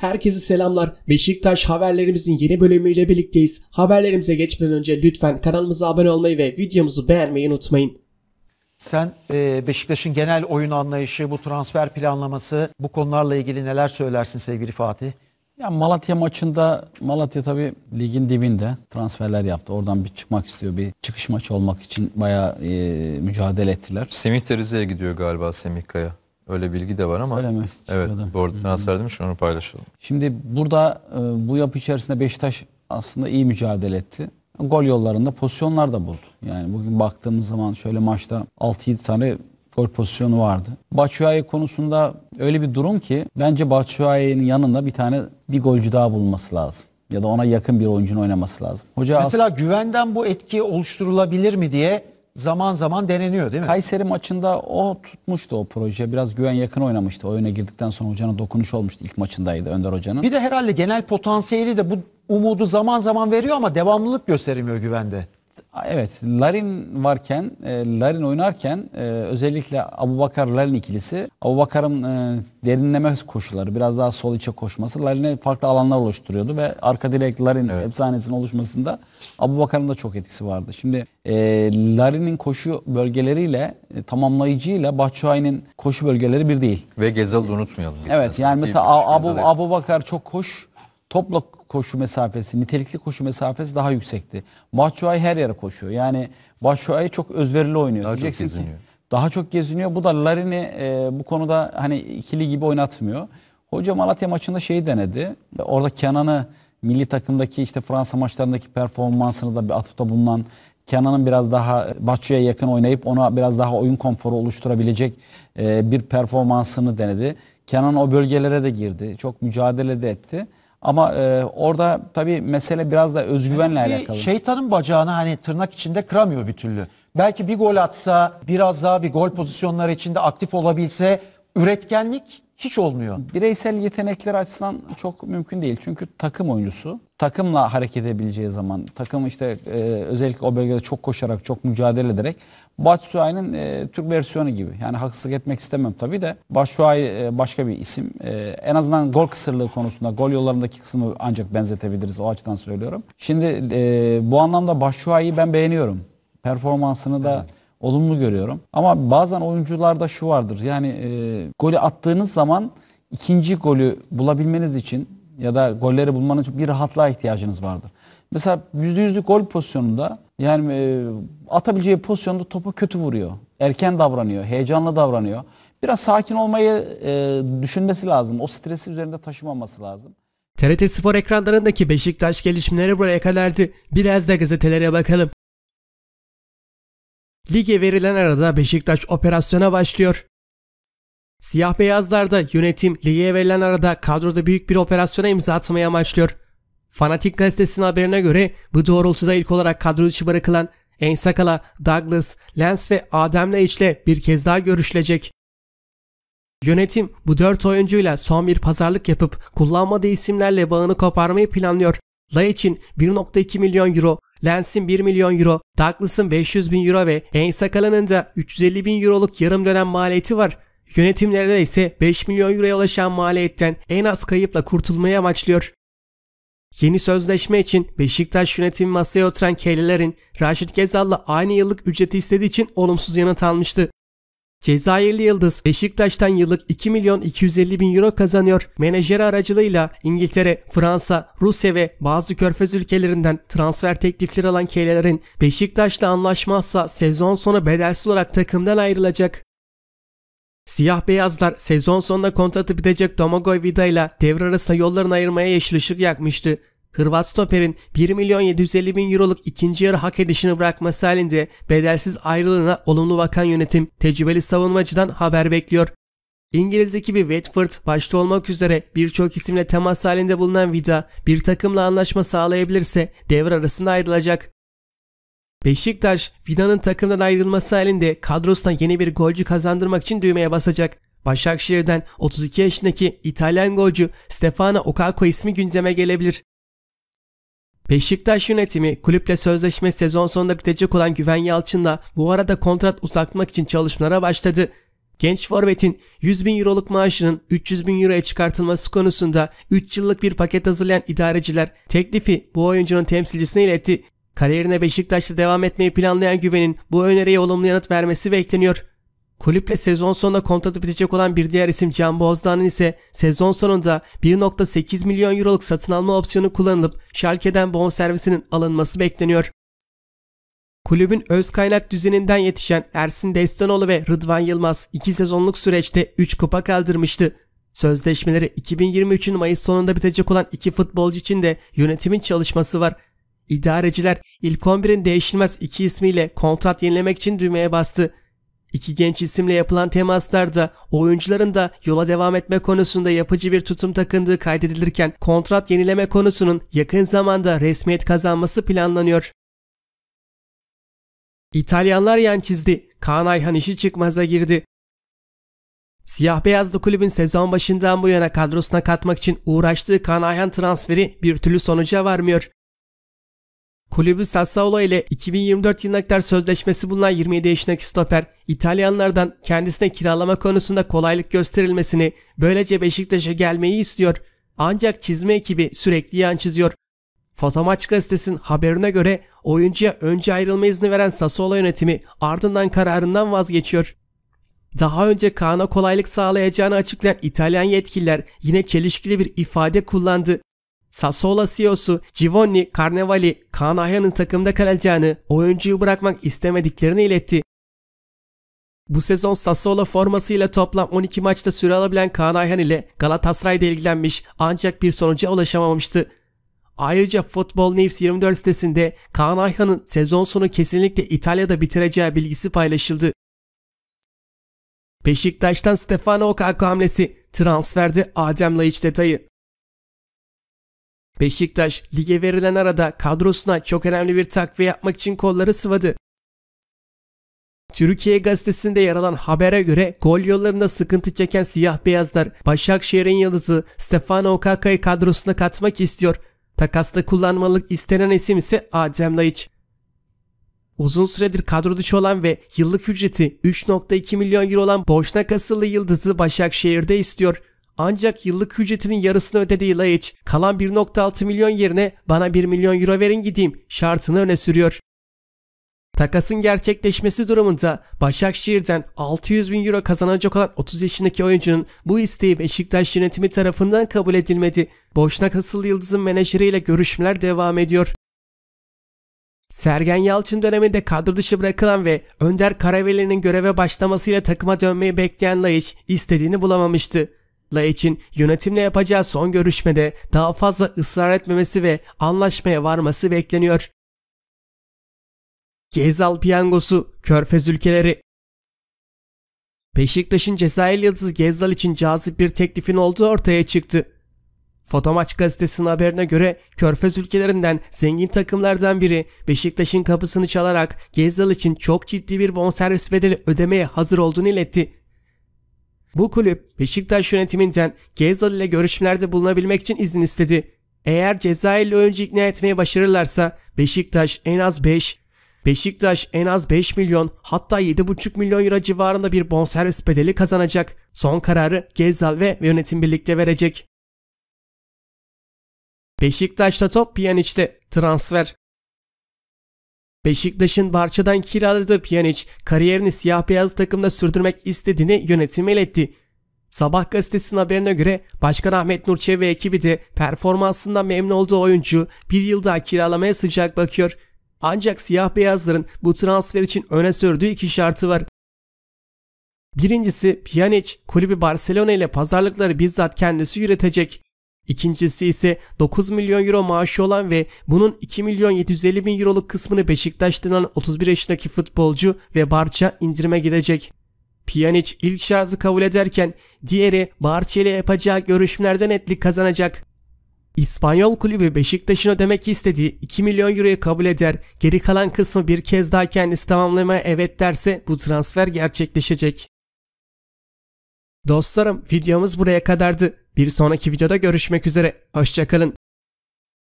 Herkese selamlar. Beşiktaş haberlerimizin yeni bölümüyle birlikteyiz. Haberlerimize geçmeden önce lütfen kanalımıza abone olmayı ve videomuzu beğenmeyi unutmayın. Sen Beşiktaş'ın genel oyun anlayışı, bu transfer planlaması, bu konularla ilgili neler söylersin sevgili Fatih? Ya Malatya maçında, Malatya tabii ligin dibinde transferler yaptı. Oradan bir çıkmak istiyor. Bir çıkış maçı olmak için bayağı mücadele ettiler. Semih de Rize'ye gidiyor galiba, Semih Kaya. Öyle bilgi de var ama. Öyle mi? Evet, bu arada transfer demiş, onu paylaşalım. Şimdi burada bu yapı içerisinde Beşiktaş aslında iyi mücadele etti. Gol yollarında pozisyonlar da buldu. Yani bugün baktığımız zaman şöyle maçta 6-7 tane gol pozisyonu vardı. Batshuayi konusunda öyle bir durum ki bence Batshuayi'nin yanında bir golcü daha bulunması lazım. Ya da ona yakın bir oyuncunun oynaması lazım. Hoca mesela güvenden bu etki oluşturulabilir mi diye zaman zaman deneniyor değil mi? Kayseri maçında o tutmuştu o proje. Biraz güven yakın oynamıştı. Oyuna girdikten sonra hocanın dokunuş olmuştu. İlk maçındaydı Önder Hoca'nın. Bir de herhalde genel potansiyeli de bu umudu zaman zaman veriyor ama devamlılık gösteremiyor güvende. Evet, Larin varken, Larin oynarken özellikle Abubakar Larin ikilisi, Abubakar'ın derinleme koşuları, biraz daha sol içe koşması Larin'e farklı alanlar oluşturuyordu ve arka direk Larin efsanesinin oluşmasında Abubakar'ın da çok etkisi vardı. Şimdi Larin'in koşu bölgeleriyle tamamlayıcıyla Batshuayi'nin koşu bölgeleri bir değil. Ve Gezal'ı unutmayalım. Evet, yani mesela Abubakar çok topla koşu mesafesi, nitelikli koşu mesafesi daha yüksekti. Batshuayi her yere koşuyor. Yani Batshuayi çok özverili oynuyor. Daha çok geziniyor. Daha çok geziniyor. Bu da Larin'i bu konuda hani ikili gibi oynatmıyor. Hoca Malatya maçında şeyi denedi. Orada Kenan'ı milli takımdaki işte Fransa maçlarındaki performansını da bir atıfta bulunan Kenan'ın biraz daha Batshuayi'ye yakın oynayıp ona biraz daha oyun konforu oluşturabilecek bir performansını denedi. Kenan o bölgelere de girdi. Çok mücadele de etti. Ama orada tabii mesele biraz da özgüvenle alakalı. Şeytanın bacağını hani tırnak içinde kıramıyor bir türlü. Belki bir gol atsa, biraz daha bir gol pozisyonları içinde aktif olabilse üretkenlik hiç olmuyor. Bireysel yetenekler açısından çok mümkün değil. Çünkü takım oyuncusu. Takımla hareket edebileceği zaman, takım işte özellikle o bölgede çok koşarak, çok mücadele ederek Batshuayi'nin Türk versiyonu gibi. Yani haksızlık etmek istemem tabii de Batshuayi başka bir isim. En azından gol kısırlığı konusunda, gol yollarındaki kısmı ancak benzetebiliriz. O açıdan söylüyorum. Şimdi bu anlamda Batshuayi'yi ben beğeniyorum. Performansını da olumlu görüyorum. Ama bazen oyuncularda şu vardır. Yani golü attığınız zaman ikinci golü bulabilmeniz için ya da golleri bulmanız için bir rahatlığa ihtiyacınız vardır. Mesela %100'lük gol pozisyonunda yani atabileceği pozisyonda topu kötü vuruyor. Erken davranıyor, heyecanlı davranıyor. Biraz sakin olmayı düşünmesi lazım. O stresi üzerinde taşımaması lazım. TRT Spor ekranlarındaki Beşiktaş gelişmeleri buraya kadardı. Biraz da gazetelere bakalım. Lige verilen arada Beşiktaş operasyona başlıyor. Siyah beyazlarda yönetim lige verilen arada kadroda büyük bir operasyona imza atmaya amaçlıyor. Fanatik gazetesinin haberine göre bu doğrultuda ilk olarak kadro dışı bırakılan Ensakala, Douglas, Lens ve Adem Laiç ile bir kez daha görüşülecek. Yönetim bu 4 oyuncuyla son bir pazarlık yapıp kullanmadığı isimlerle bağını koparmayı planlıyor. Laiç'in 1.2 milyon euro, Lens'in 1 milyon euro, Douglas'ın 500 bin euro ve Ensakala'nın da 350 bin euroluk yarım dönem maliyeti var. Yönetimlerde ise 5 milyon euroya ulaşan maliyetten en az kayıpla kurtulmayı amaçlıyor. Yeni sözleşme için Beşiktaş yönetimi masaya oturan Kelly'lerin Raşit Gezal'la aynı yıllık ücreti istediği için olumsuz yanıt almıştı. Cezayirli Yıldız Beşiktaş'tan yıllık 2 milyon 250 bin euro kazanıyor. Menajeri aracılığıyla İngiltere, Fransa, Rusya ve bazı körfez ülkelerinden transfer teklifleri alan Kelly'lerin Beşiktaş'la anlaşmazsa sezon sonu bedelsiz olarak takımdan ayrılacak. Siyah beyazlar sezon sonunda kontratı bitecek Domagoj Vida ile devre arasında yollarını ayırmaya yeşil ışık yakmıştı. Hırvat stoperin 1 milyon 750 bin euroluk ikinci yarı hak edişini bırakması halinde bedelsiz ayrılığına olumlu bakan yönetim tecrübeli savunmacıdan haber bekliyor. İngiliz ekibi Watford başta olmak üzere birçok isimle temas halinde bulunan Vida bir takımla anlaşma sağlayabilirse devre arasında ayrılacak. Beşiktaş, Vida'nın takımdan ayrılması halinde kadrosuna yeni bir golcü kazandırmak için düğmeye basacak. Başakşehir'den 32 yaşındaki İtalyan golcü Stefano Okako ismi gündeme gelebilir. Beşiktaş yönetimi kulüple sözleşme sezon sonunda bitecek olan Güven Yalçın'la bu arada kontrat uzatmak için çalışmalara başladı. Genç forvetin 100 bin euroluk maaşının 300 bin euroya çıkartılması konusunda 3 yıllık bir paket hazırlayan idareciler teklifi bu oyuncunun temsilcisine iletti. Kariyerine Beşiktaş'ta devam etmeyi planlayan Güven'in bu öneriye olumlu yanıt vermesi bekleniyor. Kulüple sezon sonunda kontratı bitecek olan bir diğer isim Can Bozdoğan'ın ise sezon sonunda 1.8 milyon euroluk satın alma opsiyonu kullanılıp Schalke'den bonservisinin alınması bekleniyor. Kulübün öz kaynak düzeninden yetişen Ersin Destanoğlu ve Rıdvan Yılmaz 2 sezonluk süreçte 3 kupa kaldırmıştı. Sözleşmeleri 2023'ün Mayıs sonunda bitecek olan 2 futbolcu için de yönetimin çalışması var. İdareciler ilk 11'in değişilmez 2 ismiyle kontrat yenilemek için düğmeye bastı. 2 genç isimle yapılan temaslarda oyuncuların da yola devam etme konusunda yapıcı bir tutum takındığı kaydedilirken kontrat yenileme konusunun yakın zamanda resmiyet kazanması planlanıyor. İtalyanlar yan çizdi. Kaan Ayhan işi çıkmaza girdi. Siyah beyazlı kulübün sezon başından bu yana kadrosuna katmak için uğraştığı Kaan Ayhan transferi bir türlü sonuca varmıyor. Kulübü Sassuolo ile 2024 yılına kadar sözleşmesi bulunan 27 yaşındaki stoper, İtalyanlardan kendisine kiralama konusunda kolaylık gösterilmesini, böylece Beşiktaş'a gelmeyi istiyor. Ancak çizme ekibi sürekli yan çiziyor. Fotomaç gazetesinin haberine göre oyuncuya önce ayrılma izni veren Sassuolo yönetimi ardından kararından vazgeçiyor. Daha önce Kaan'a kolaylık sağlayacağını açıklayan İtalyan yetkililer yine çelişkili bir ifade kullandı. Sassuolo CEO'su Giovanni Carnevali, Kaan Ayhan'ın takımda kalacağını, oyuncuyu bırakmak istemediklerini iletti. Bu sezon Sassuolo formasıyla toplam 12 maçta süre alabilen Kaan Ayhan ile Galatasaray'da ilgilenmiş ancak bir sonuca ulaşamamıştı. Ayrıca Football News 24 sitesinde Kaan Ayhan'ın sezon sonu kesinlikle İtalya'da bitireceği bilgisi paylaşıldı. Beşiktaş'tan Stefano Okaku hamlesi, transferde Adem Laiç detayı. Beşiktaş lige verilen arada kadrosuna çok önemli bir takviye yapmak için kolları sıvadı. Türkiye gazetesinde yer alan habere göre gol yollarında sıkıntı çeken siyah beyazlar Başakşehir'in yıldızı Stefano Okaku'yu kadrosuna katmak istiyor. Takasta kullanmalık istenen isim ise Adem Laiç. Uzun süredir kadro dışı olan ve yıllık ücreti 3.2 milyon euro olan Boşnak asıllı yıldızı Başakşehir'de istiyor. Ancak yıllık ücretinin yarısını ödediği Laiç, kalan 1.6 milyon yerine bana 1 milyon euro verin gideyim şartını öne sürüyor. Takasın gerçekleşmesi durumunda Başakşehir'den 600 bin euro kazanacak olan 30 yaşındaki oyuncunun bu isteği Beşiktaş yönetimi tarafından kabul edilmedi. Boşnak asıllı yıldızın menajeriyle görüşmeler devam ediyor. Sergen Yalçın döneminde kadro dışı bırakılan ve Önder Karaveli'nin göreve başlamasıyla takıma dönmeyi bekleyen Laiç istediğini bulamamıştı. Laiç'in yönetimle yapacağı son görüşmede daha fazla ısrar etmemesi ve anlaşmaya varması bekleniyor. Gezal piyangosu, Körfez ülkeleri. Beşiktaş'ın Cezayirli yıldızı Gezal için cazip bir teklifin olduğu ortaya çıktı. Fotomaç gazetesinin haberine göre Körfez ülkelerinden zengin takımlardan biri Beşiktaş'ın kapısını çalarak Gezal için çok ciddi bir bonservis bedeli ödemeye hazır olduğunu iletti. Bu kulüp Beşiktaş yönetiminden Gezal ile görüşmelerde bulunabilmek için izin istedi. Eğer Cezayirli oyuncu ikna etmeye başarırlarsa Beşiktaş en az 5 milyon hatta 7,5 milyon euro civarında bir bonservis bedeli kazanacak. Son kararı Gezal ve yönetim birlikte verecek. Beşiktaş'ta top Pjanic'te, transfer. Beşiktaş'ın Barça'dan kiraladığı Pjanic kariyerini siyah beyaz takımda sürdürmek istediğini yönetime iletti. Sabah gazetesinin haberine göre Başkan Ahmet Nur Çebi ve ekibi de performansından memnun olduğu oyuncu bir yıl daha kiralamaya sıcak bakıyor. Ancak siyah beyazların bu transfer için öne sürdüğü 2 şartı var. Birincisi, Pjanic kulübü Barcelona ile pazarlıkları bizzat kendisi yürütecek. İkincisi ise 9 milyon euro maaşı olan ve bunun 2 milyon 750 bin euroluk kısmını Beşiktaş'tan alan 31 yaşındaki futbolcu ve Barça indirime gidecek. Pjanic ilk şartı kabul ederken diğeri Barça ile yapacağı görüşmelerden netlik kazanacak. İspanyol kulübü Beşiktaş'ın ödemek istediği 2 milyon euroyu kabul eder, geri kalan kısmı bir kez daha kendisi tamamlamaya evet derse bu transfer gerçekleşecek. Dostlarım, videomuz buraya kadardı. Bir sonraki videoda görüşmek üzere. Hoşça kalın.